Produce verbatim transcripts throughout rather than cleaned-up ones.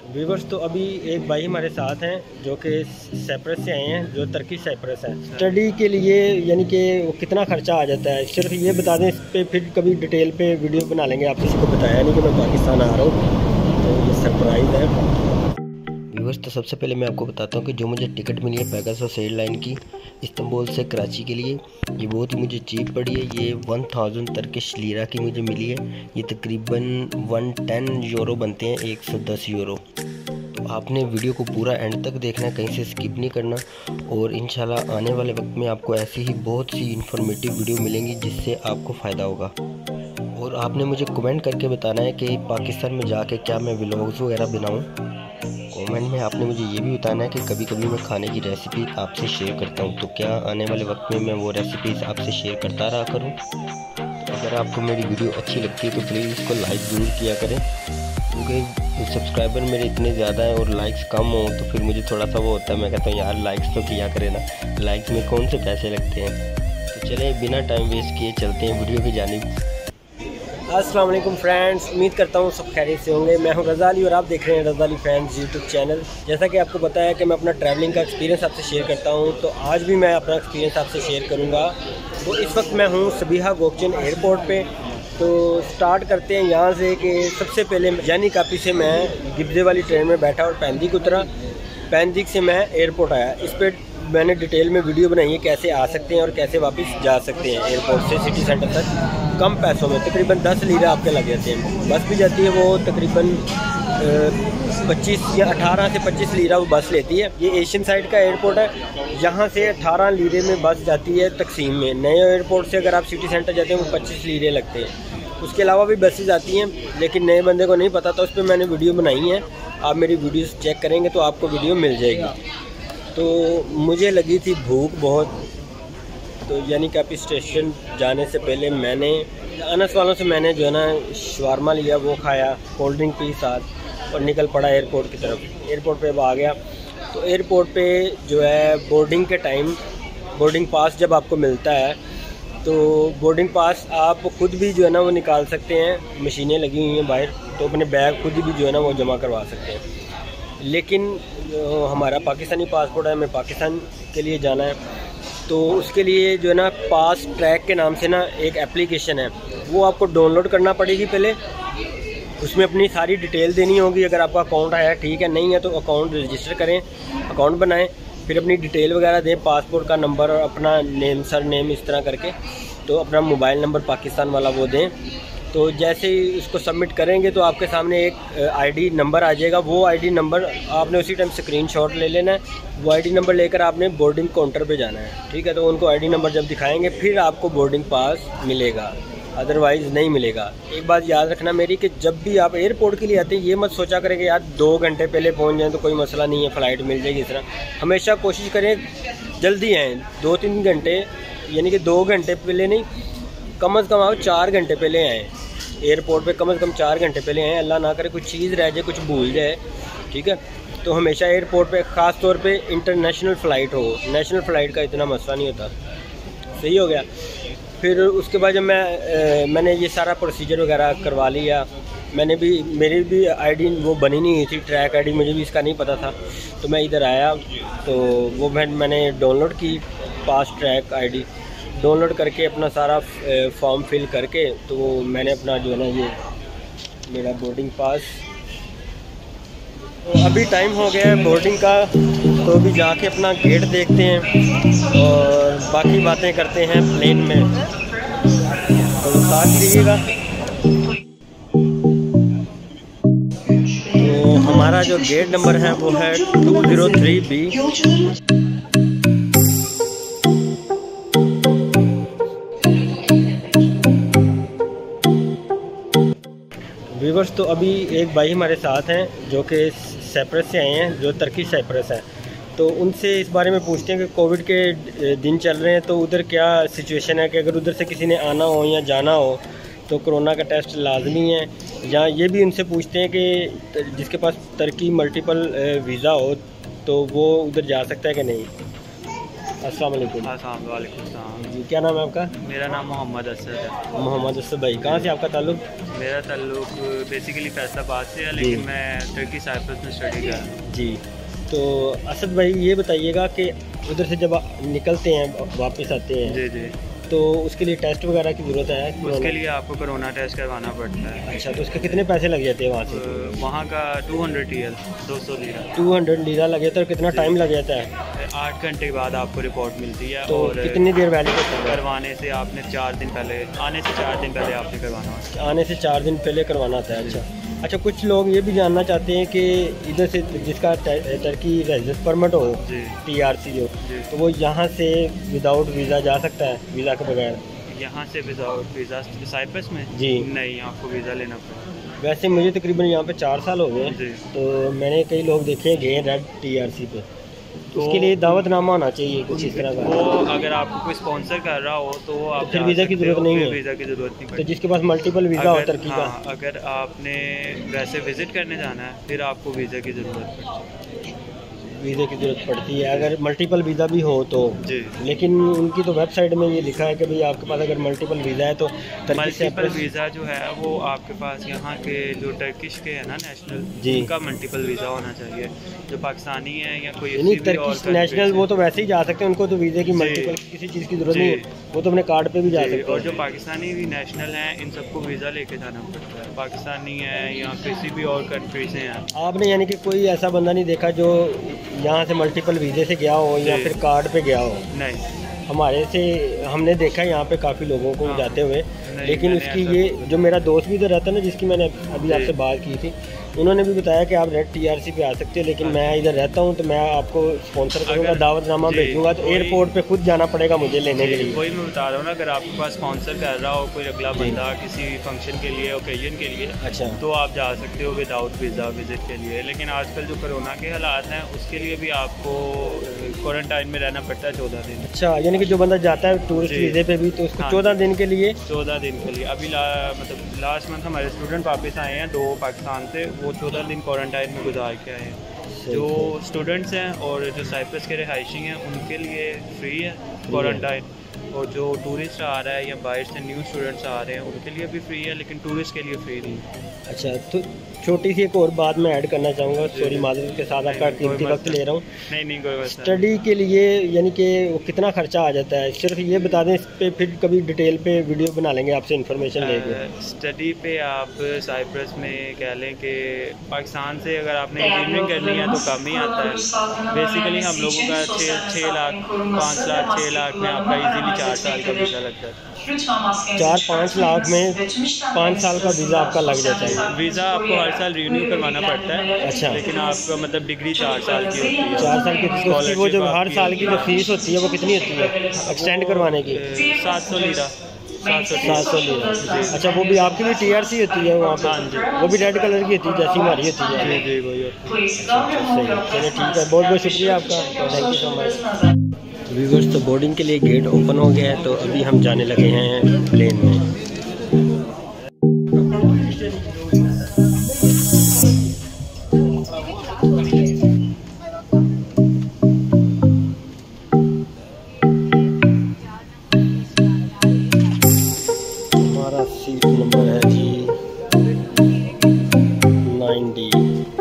Viewers, तो अभी एक भाई हमारे साथ हैं जो कि साइप्रस से आए हैं, जो टर्किश साइप्रस है। स्टडी के लिए यानी कि वो कितना खर्चा आ जाता है, सिर्फ ये बता दें। इस पर फिर कभी डिटेल पे वीडियो बना लेंगे। आपसे इसको बताया नहीं कि मैं पाकिस्तान आ रहा हूँ, तो ये सरप्राइज़ है। व्यूवर्स, तो सबसे पहले मैं आपको बताता हूँ कि जो मुझे टिकट मिली है पेगासस एयरलाइन की इस्तांबुल से कराची के लिए, ये बहुत ही मुझे चीप पड़ी है। ये वन थाउजेंड टर्किश लीरा की मुझे मिली है। ये तकरीबन वन टेन यूरो बनते हैं, एक सौ दस यूरो। तो आपने वीडियो को पूरा एंड तक देखना है, कहीं से स्किप नहीं करना। और इंशाल्लाह आने वाले वक्त में आपको ऐसी ही बहुत सी इन्फॉर्मेटिव वीडियो मिलेंगी जिससे आपको फ़ायदा होगा। और आपने मुझे कमेंट करके बताना है कि पाकिस्तान में जाके क्या मैं व्लॉग्स वगैरह बनाऊँ। कमेंट में आपने मुझे ये भी बताना है कि कभी कभी मैं खाने की रेसिपी आपसे शेयर करता हूँ, तो क्या आने वाले वक्त में मैं वो रेसिपीज़ आपसे शेयर करता रहा करूँ। तो अगर आपको मेरी वीडियो अच्छी लगती है तो प्लीज़ इसको लाइक ज़रूर किया करें, क्योंकि सब्सक्राइबर मेरे इतने ज़्यादा हैं और लाइक्स कम हो तो फिर मुझे थोड़ा सा वो होता है। मैं कहता हूँ यार लाइक्स तो किया करें ना, लाइक्स में कौन से पैसे लगते हैं। तो चलें बिना टाइम वेस्ट किए चलते हैं वीडियो की जानिब। अस्सलाम वालेकुम फ्रेंड्स, उम्मीद करता हूँ सब खैरियत से होंगे। मैं हूँ रज़ा अली और आप देख रहे हैं Raza Ali fans YouTube channel. जैसा कि आपको पता है कि मैं अपना ट्रैवलिंग का एक्सपीरियंस आपसे शेयर करता हूँ, तो आज भी मैं अपना एक्सपीरियंस आपसे शेयर करूँगा। तो इस वक्त मैं हूँ सबीहा गोकचन एयरपोर्ट पे। तो स्टार्ट करते हैं यहाँ से कि सबसे पहले यानी कापी से मैं गिब्जे वाली ट्रेन में बैठा और पैंदिक उतरा। पैंदिक से मैं एयरपोर्ट आया। इस पर मैंने डिटेल में वीडियो बनाई है कैसे आ सकते हैं और कैसे वापस जा सकते हैं एयरपोर्ट से सिटी सेंटर तक कम पैसों में। तकरीबन दस लीरा आपके लग जाते हैं। बस भी जाती है, वो तकरीबन पच्चीस या अठारह से पच्चीस लीरा वो बस लेती है। ये एशियन साइड का एयरपोर्ट है। यहाँ से अठारह लीरे में बस जाती है तकसीम में। नए एयरपोर्ट से अगर आप सिटी सेंटर जाते हैं वो पच्चीस लीरे लगते हैं। उसके अलावा भी बसेज आती हैं, लेकिन नए बंदे को नहीं पता था, उस पर मैंने वीडियो बनाई है। आप मेरी वीडियोस चेक करेंगे तो आपको वीडियो मिल जाएगी। तो मुझे लगी थी भूख बहुत, तो यानी कि आप स्टेशन जाने से पहले मैंने अनस वालों से मैंने जो है ना शवारमा लिया, वो खाया, कोल्ड ड्रिंक पी साथ और निकल पड़ा एयरपोर्ट की तरफ। एयरपोर्ट पे आ गया तो एयरपोर्ट पे जो है बोर्डिंग के टाइम बोर्डिंग पास जब आपको मिलता है तो बोर्डिंग पास आप खुद भी जो है ना वो निकाल सकते हैं। मशीनें लगी हुई हैं बाहर, तो अपने बैग खुद भी जो है ना वो जमा करवा सकते हैं। लेकिन हमारा पाकिस्तानी पासपोर्ट है, हमें पाकिस्तान के लिए जाना है, तो उसके लिए जो है ना पास ट्रैक के नाम से ना एक एप्लीकेशन है, वो आपको डाउनलोड करना पड़ेगी पहले। उसमें अपनी सारी डिटेल देनी होगी। अगर आपका अकाउंट आया ठीक है, नहीं है तो अकाउंट रजिस्टर करें, अकाउंट बनाएं, फिर अपनी डिटेल वगैरह दें, पासपोर्ट का नंबर और अपना नेम सर नेम इस तरह करके, तो अपना मोबाइल नंबर पाकिस्तान वाला वो दें। तो जैसे ही इसको सबमिट करेंगे तो आपके सामने एक आईडी नंबर आ जाएगा। वो आईडी नंबर आपने उसी टाइम स्क्रीनशॉट ले लेना है। वो आईडी नंबर लेकर आपने बोर्डिंग काउंटर पे जाना है, ठीक है। तो उनको आईडी नंबर जब दिखाएंगे फिर आपको बोर्डिंग पास मिलेगा, अदरवाइज़ नहीं मिलेगा। एक बात याद रखना मेरी कि जब भी आप एयरपोर्ट के लिए आते हैं ये मत सोचा करें कि यार दो घंटे पहले पहुँच जाएँ तो कोई मसला नहीं है, फ़्लाइट मिल जाएगी। इस तरह हमेशा कोशिश करें जल्दी आएँ, दो तीन घंटे यानी कि दो घंटे पहले नहीं, कम अज़ कम आप चार घंटे पहले आएँ एयरपोर्ट पे, कम से कम चार घंटे पहले आएँ। अल्लाह ना करे कुछ चीज़ रह जाए, कुछ भूल जाए, ठीक है। तो हमेशा एयरपोर्ट पे ख़ास तौर पे इंटरनेशनल फ़्लाइट हो, नेशनल फ़्लाइट का इतना मसला नहीं होता। सही हो गया। फिर उसके बाद जब मैं ए, मैंने ये सारा प्रोसीजर वगैरह करवा लिया, मैंने भी मेरी भी आईडी वो बनी नहीं हुई थी, ट्रैक आईडी, मुझे भी इसका नहीं पता था। तो मैं इधर आया तो वो मैं मैंने डाउनलोड की पास ट्रैक आईडी, डाउनलोड करके अपना सारा फॉर्म फिल करके तो मैंने अपना जो है ना ये मेरा बोर्डिंग पास। तो अभी टाइम हो गया है बोर्डिंग का, तो अभी जाके अपना गेट देखते हैं और बाकी बातें करते हैं प्लेन में, तो साथ रहिएगा। तो हमारा जो गेट नंबर है वो है two zero three B. Viewers, तो अभी एक भाई हमारे साथ हैं जो कि साइप्रस से आए हैं, जो टर्किश साइप्रस है। तो उनसे इस बारे में पूछते हैं कि कोविड के दिन चल रहे हैं तो उधर क्या सिचुएशन है, कि अगर उधर से किसी ने आना हो या जाना हो तो कोरोना का टेस्ट लाजमी है। या ये भी उनसे पूछते हैं कि जिसके पास टर्की मल्टीपल वीज़ा हो तो वो उधर जा सकता है कि नहीं। अस्सलाम वालेकुम। अस्सलाम वालेकुम सलाम। जी, क्या नाम है आपका? मेरा नाम मोहम्मद असद है। मोहम्मद असद भाई, कहाँ से आपका ताल्लुक? मेरा ताल्लुक बेसिकली फैसलाबाद से है, लेकिन मैं टर्की साइप्रस में स्टडी कर रहा हूँ। जी, तो असद भाई ये बताइएगा कि उधर से जब आप निकलते हैं वापस आते हैं, जी जी, तो उसके लिए टेस्ट वगैरह की ज़रूरत है? उसके लिए आपको कोरोना टेस्ट करवाना पड़ता है। अच्छा, तो उसके कितने पैसे लग जाते हैं वहाँ से? अ, वहाँ का टू हंड्रेड टी एल दो सौ लीरा टू हंड्रेड लीरा लगे तो कितना टाइम लग जाता है? आठ घंटे के बाद आपको रिपोर्ट मिलती है। तो और कितनी देर वैलिड होता है? करवाने से आपने चार दिन पहले आने से चार दिन पहले आपने करवाना होता है। आने से चार दिन पहले करवाना होता है। अच्छा अच्छा, कुछ लोग ये भी जानना चाहते हैं कि इधर से जिसका टर्की रेजिडेंस परमिट हो, जी टी आर सी हो, जी, तो वो यहाँ से विदाउट वीज़ा जा सकता है, वीज़ा के बगैर? यहाँ से विदाउट वीज़ा साइप्रस में? जी नहीं, आपको वीज़ा लेना पड़ेगा। वैसे मुझे तकरीबन यहाँ पे चार साल हो गए, जी, तो मैंने कई लोग देखे गए हैं रेड टी आर सी पे, तो उसके लिए दावतनामा होना चाहिए कुछ इस तरह का। वो अगर आपको कोई स्पॉन्सर कर रहा हो तो वो आप फिर वीज़ा की ज़रूरत नहीं है? वीज़ा की ज़रूरत नहीं तो पड़ती। जिसके पास मल्टीपल वीज़ा हो टर्की का, हाँ, अगर आपने वैसे विज़िट करने जाना है फिर आपको वीज़ा की ज़रूरत पड़ती है। वीज़े की ज़रूरत पड़ती है अगर मल्टीपल वीज़ा भी हो तो। जी, लेकिन उनकी तो वेबसाइट में ये लिखा है कि भाई आपके पास अगर मल्टीपल वीज़ा है तो मल्टीपल वीज़ा जो है वो आपके पास यहाँ के जो टर्किश के है ना नेशनल, जी, उनका मल्टीपल वीज़ा होना चाहिए। जो पाकिस्तानी है या कोई नहीं किसी भी और टर्किश नेशनल वो तो वैसे ही जा सकते हैं, उनको तो वीज़े की जी, मल्टीपल किसी चीज़ की ज़रूरत जी, नहीं है, वो तो अपने कार्ड पे भी जा जी, सकते और हैं। जो पाकिस्तानी भी नेशनल हैं इन सबको वीज़ा लेके जाना पड़ता है। पाकिस्तानी है या किसी भी और कंट्री से हैं। आपने यानी कि कोई ऐसा बंदा नहीं देखा जो यहाँ से मल्टीपल वीज़े से गया हो या जी, फिर कार्ड पे गया हो? नहीं हमारे से हमने देखा यहाँ पे काफ़ी लोगों को हाँ, जाते हुए, नहीं, लेकिन मैंने उसकी ऐसा ये कुछ- जो मेरा दोस्त भी इधर रहता है ना, जिसकी मैंने अभी जी, आपसे बात की थी, उन्होंने भी बताया कि आप रेड टी आर सी पे आ सकते हो, लेकिन हाँ, मैं इधर रहता हूँ तो मैं आपको स्पॉन्सर करूँगा, अगर- दावतनामा जी, भेजूँगा, तो कोई- एयरपोर्ट पे खुद जाना पड़ेगा मुझे लेने के जी, लिए। वही मैं बता रहा हूँ ना, अगर आपके पास स्पॉन्सर कर रहा हो कोई अगला जी, बंदा किसी फंक्शन के लिए, ओकेजन के लिए, अच्छा, तो आप जा सकते हो विदाउट वीज़ा विज़िट के लिए। लेकिन आजकल जो कोरोना के हालात हैं उसके लिए भी आपको क्वारंटाइन में रहना पड़ता है चौदह दिन। अच्छा, यानी कि जो बंदा जाता है टूरिस्ट जी, वीज़े पे भी तो उसको हाँ, चौदह दिन के लिए? चौदह दिन के लिए। अभी ला, मतलब लास्ट मंथ हमारे स्टूडेंट वापस आए हैं दो पाकिस्तान से, वो चौदह दिन क्वारंटाइन में गुजार के आए हैं। जो स्टूडेंट्स हैं और जो साइप्रस के रिहायशी हैं उनके लिए फ्री है क्वारंटाइन, और जो टूरिस्ट आ रहा है या बाहर से न्यू स्टूडेंट्स आ रहे हैं उनके लिए भी फ्री है, लेकिन टूरिस्ट के लिए फ्री नहीं है। अच्छा, तो छोटी सी एक और बात मैं ऐड करना चाहूँगा, जी, सॉरी जी, माजरत के साथ नहीं, आपका कोई कीमती वक्त मसला ले रहा हूँ। नहीं नहीं कोई मसला स्टडी के लिए यानी कि वो कितना खर्चा आ जाता है, सिर्फ ये बता दें, इस पे फिर कभी डिटेल पे वीडियो बना लेंगे आपसे इन्फॉर्मेशन लेके। स्टडी पे आप साइप्रस में कह लें कि पाकिस्तान से अगर आपने इंजीनियरिंग करनी है तो कम ही आता है। बेसिकली हम लोगों का छः छः लाख पाँच लाख छः लाख में आपका इजीली चार साल का वीज़ा लग जाता है। चार पाँच लाख में पाँच साल का वीज़ा आपका लग जाता है? वीज़ा आपको हर साल रिन्यू करवाना पड़ता है। अच्छा, लेकिन आपका मतलब डिग्री चार साल की होती है। चार साल की तो उसकी वो जो हर साल की जो आपकी फीस होती है वो कितनी होती है एक्सटेंड करवाने की? सात सौ लीरा सात सौ सात सौ लीरा। अच्छा, वो भी आपकी भी टी आर सी होती है वहाँ पे? हाँ जी, वो भी रेड कलर की होती है जैसी हमारी होती है? जी जी वही होती है। चलिए ठीक है, बहुत बहुत शुक्रिया आपका, thank you so much. Viewers, तो बोर्डिंग के लिए गेट ओपन हो गया है, तो अभी हम जाने लगे हैं प्लेन में। हमारा सीट नंबर है जी नाइन डी।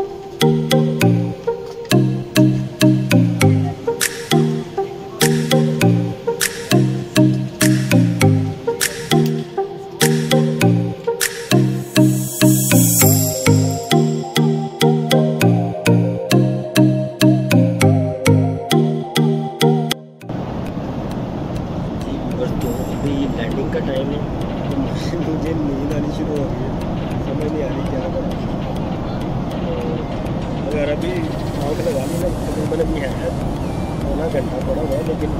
बस तो अभी लैंडिंग का टाइम है, तो मुझे नींद आनी शुरू हो गई है, समझ नहीं आ रही क्या करूँ। तो अगर अभी आँख लगा ली ना, तकरीबन अभी है पौना घंटा पड़ा हुआ है, लेकिन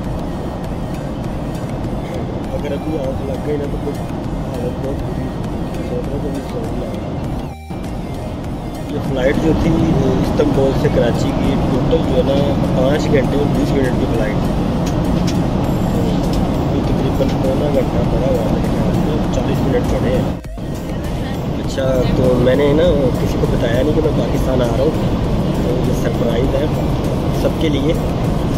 अगर अभी आँख लग गई ना तो कुछ हालत बहुत बुरी, सोच रहा भी सो गया। ये फ़्लाइट जो थी इस्तांबुल से कराची की, टोटल जो है ना पाँच घंटे और बीस मिनट की फ़्लाइट थी, तकरीबन पौना घंटा पड़ा हुआ है, मेरे ख्याल में चालीस मिनट पड़े हैं। अच्छा, तो मैंने ना किसी को बताया नहीं कि मैं पाकिस्तान आ रहा हूँ, तो ये सरप्राइज़ है सबके लिए।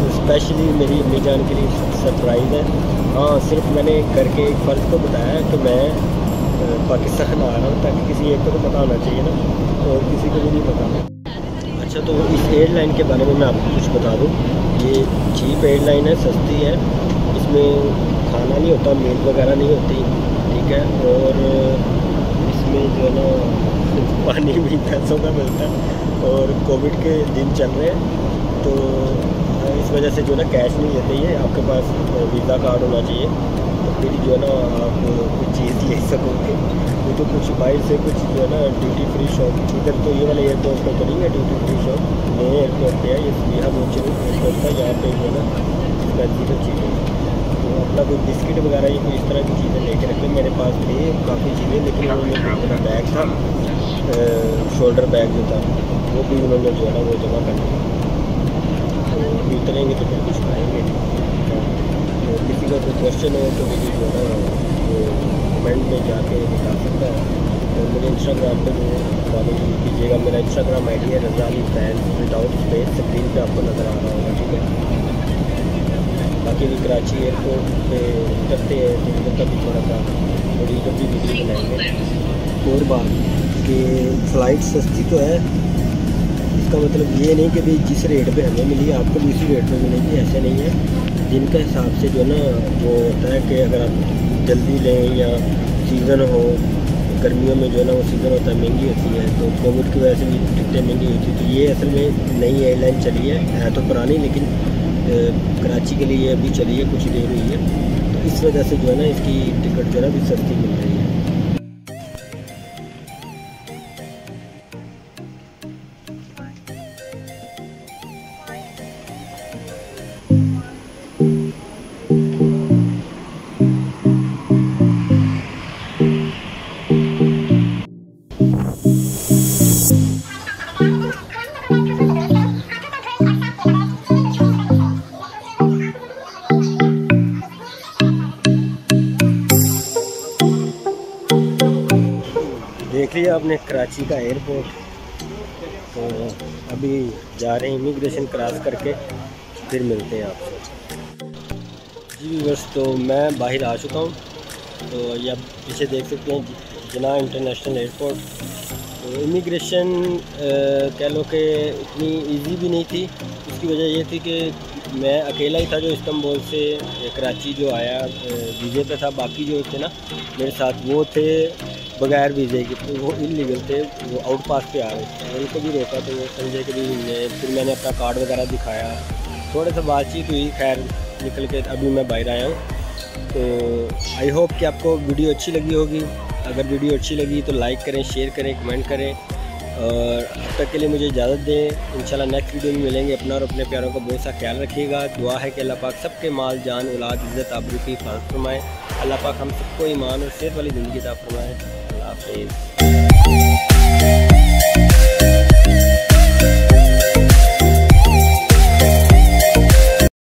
स्पेशली मेरी अम्मी जान के लिए सरप्राइज़ है। हाँ, सिर्फ मैंने करके एक फ़र्ज को बताया कि मैं पाकिस्तान आ रहा हूँ, ताकि किसी एक को तो पता होना चाहिए ना, और किसी को भी नहीं पता। अच्छा, तो इस एयरलाइन के बारे में मैं आपको कुछ बता दूँ। ये चीप एयरलाइन है, सस्ती है, इसमें खाना नहीं होता, मील वगैरह नहीं होती, ठीक है। और इसमें जो है ना पानी भी पैसों का मिलता है, और कोविड के दिन चल रहे हैं तो इस वजह से जो है ना कैश नहीं लेते, ये आपके पास वीज़ा कार्ड होना चाहिए, तो फिर जो है ना आप कुछ चीज़ ले सकोगे। वो तो कुछ बाहर से कुछ जो है ना ड्यूटी फ्री शॉप, इधर तो ये वाले एयरपोर्ट पर तो नहीं है ड्यूटी फ्री शॉप, नए एयरपोर्ट पे है ये स्पीहा मोचे एयरपोर्ट था, यहाँ पे जो है ना स्पेसिफिक चीज़ें, तो अपना कोई बिस्किट वगैरह ये कोई इस तरह की चीज़ें लेके रखें। मेरे पास थी काफ़ी चीज़ें, लेकिन उन्होंने मेरा बैग था, शोल्डर बैग जो था, वो भी उन्होंने जो है ना वो जमा कर दिया। तो अभी उतरेंगे तो फिर कुछ खाएँगे। तो किसी का कोई क्वेश्चन हो तो मुझे जो है ना वो कमेंट में जाके बता सकता है। तो मुझे इंस्टाग्राम पे जो फॉलो कीजिएगा, मेरा इंस्टाग्राम आई डी है Raza Ali fan without space, screen पे आपको नज़र आ रहा होगा, ठीक है। बाकी भी कराची एयरपोर्ट पे उतरते हैं तो उधर का भी थोड़ा सा थोड़ी जल्दी वीडियो बनाएंगे। और बात कि फ़्लाइट सस्ती तो है, इसका मतलब ये नहीं कि भाई जिस रेट पे हमें मिली आपको भी उसी रेट पे मिलेगी, ऐसा नहीं है। दिन के हिसाब से जो है ना वो होता है कि अगर आप जल्दी लें या सीज़न हो, गर्मियों में जो है ना वो सीज़न होता है, महंगी होती है, तो कोविड की वजह से भी टिकटें महंगी होती है। तो ये असल में नई एयरलाइन चली है, है तो पुरानी, लेकिन कराची के लिए अभी चली है, कुछ देर हुई है, तो इस वजह से जो है ना इसकी टिकट जो है ना भी सस्ती मिल रही है। देख लिया आपने कराची का एयरपोर्ट, तो अभी जा रहे हैं इमिग्रेशन क्रॉस करके, फिर मिलते हैं आपसे। जी बस, तो मैं बाहर आ चुका हूँ, तो ये आप पीछे देख सकते हैं जिन्ना इंटरनेशनल एयरपोर्ट। तो इमिग्रेशन कह लो कि इतनी इजी भी नहीं थी। उसकी वजह ये थी कि मैं अकेला ही था जो इस्तांबुल से कराची जो आया वीज़े पे था, बाकी जो थे ना मेरे साथ वो थे बगैर वीज़े के, तो वो इलीगल थे, वो आउट पास पे आ रहे थे। उनको भी रोका तो वो समझे कि भी फिर मैंने अपना कार्ड वगैरह दिखाया, थोड़े सा बातचीत हुई, खैर निकल के अभी मैं बाहर आया हूँ। तो आई होप कि आपको वीडियो अच्छी लगी होगी। अगर वीडियो अच्छी लगी तो लाइक करें, शेयर करें, कमेंट करें, और अब तक के लिए मुझे इजाज़त दें। इंशाल्लाह नेक्स्ट वीडियो में मिलेंगे। अपना और अपने प्यारों का बहुत सा ख्याल रखिएगा। दुआ है कि अल्लाह पाक सबके माल जान औलाद इज़्ज़त आबरू की हिफाज़त फरमाए। अल्लाह पाक हम सबको ईमान और सेहत वाली ज़िंदगी अता फरमाए। अल्लाह हाफ़िज़।